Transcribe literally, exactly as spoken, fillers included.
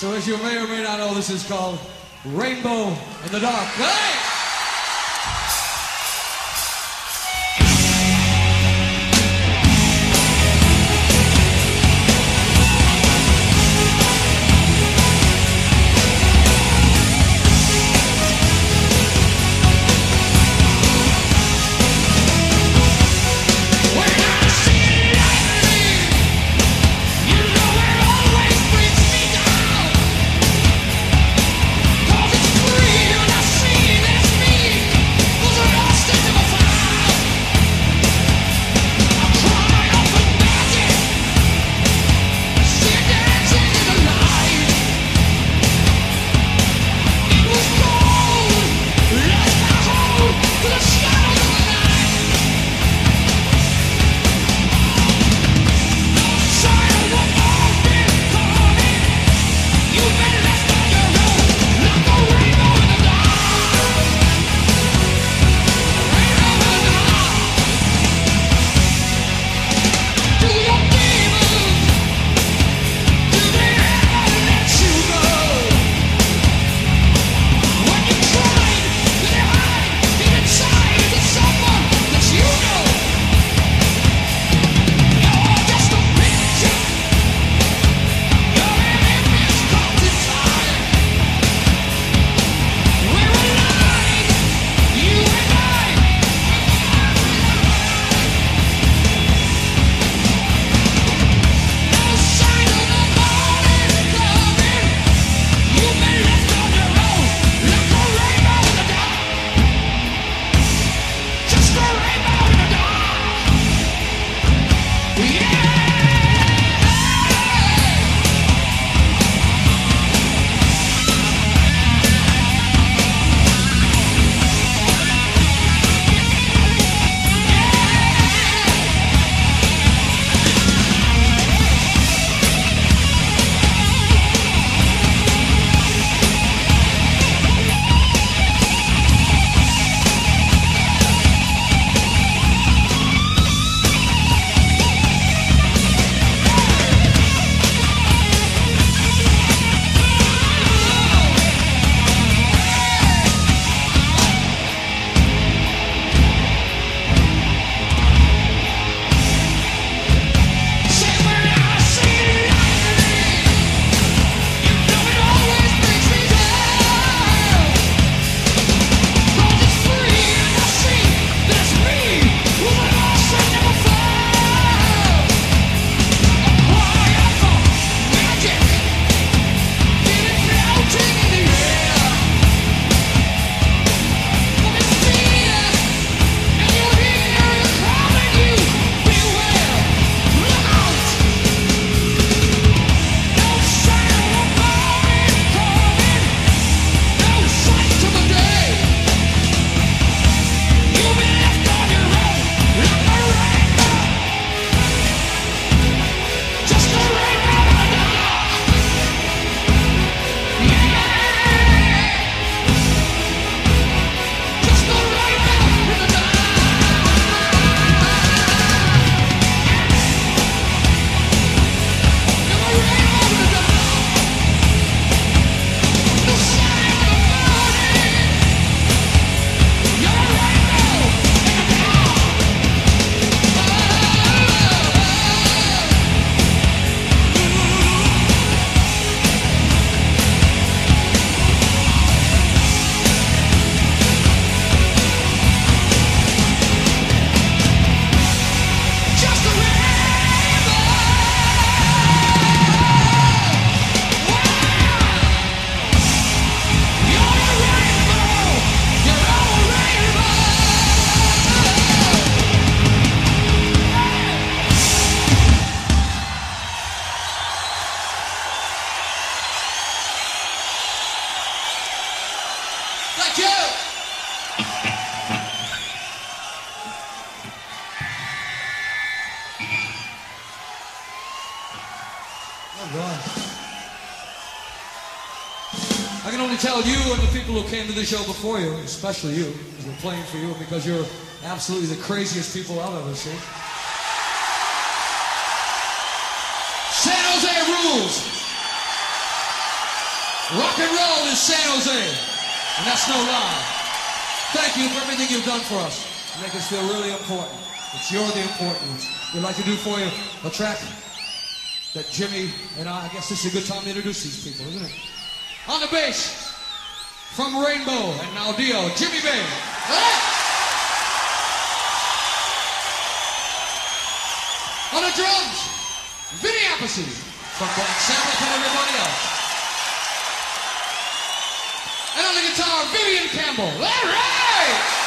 So as you may or may not know, this is called Rainbow in the Dark. Hey! I can only tell you and the people who came to the show before you, especially you, because we're playing for you, because you're absolutely the craziest people I've ever seen. San Jose rules. Rock and roll is San Jose, and that's no lie. Thank you for everything you've done for us. You make us feel really important. It's you're the important ones. We'd like to do for you a track that Jimmy and I, I guess this is a good time to introduce these people, isn't it? On the bass, from Rainbow and now Dio, Jimmy Bain. On the drums, Vinny Appice from Black Sabbath and everybody else. And on the guitar, Vivian Campbell. All right!